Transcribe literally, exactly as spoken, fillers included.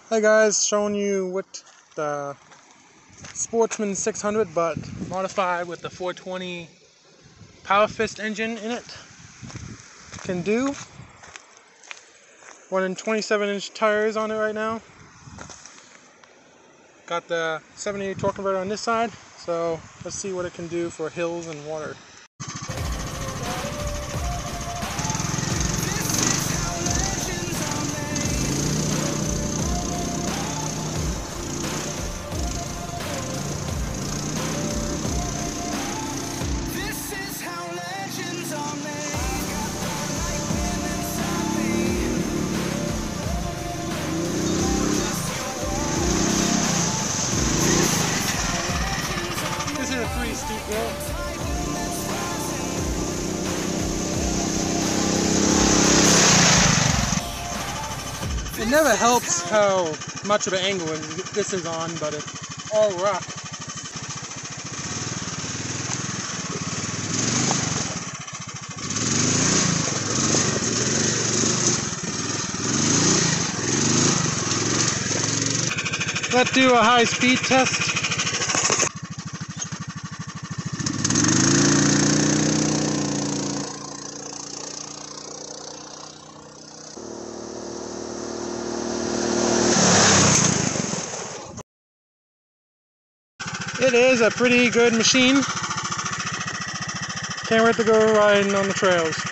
Hey guys, showing you what the Sportsman six hundred, but modified with the four twenty Power Fist engine in it, can do. Running twenty-seven inch tires on it right now. Got the seventy-eight torque converter on this side, so let's see what it can do for hills and water. This is a pretty steep hill. It never helps how much of an angle this is on, but it's all rock. Let's do a high speed test. It is a pretty good machine. Can't wait to go riding on the trails.